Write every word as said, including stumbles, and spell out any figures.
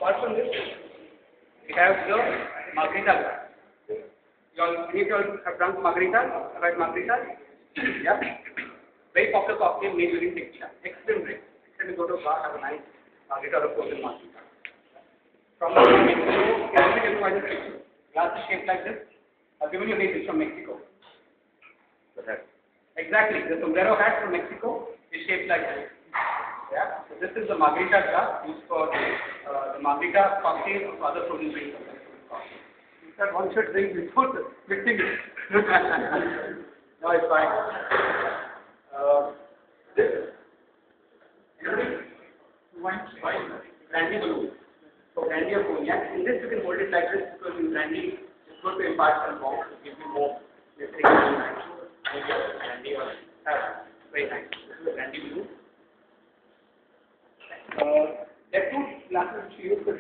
Apart from this, we have the margarita glass. You all, any of you all have drunk margaritas? Have had margaritas? Yeah. Very popular cocktail made during tequila. Excellent drink. Then you go to a bar, have a nice margarita or a frozen margarita. From Mexico, can you tell me why this picture? Glass is shaped like this. I've given you a name. It's from Mexico. Exactly. The sombrero hat from Mexico is shaped like this. Yeah. So this is the margarita glass used for uh, the margarita cocktail or other frozen drinks. That one should drink before mixing it. No, it's fine. Uh, this wine, wine, brandy blue. So brandy or cognac. In this you can hold it like this because in brandy it's good to impart some warmth, to give you more. Let's say brandy or uh, very nice. This is brandy blue. Uh, there are two glasses which we use for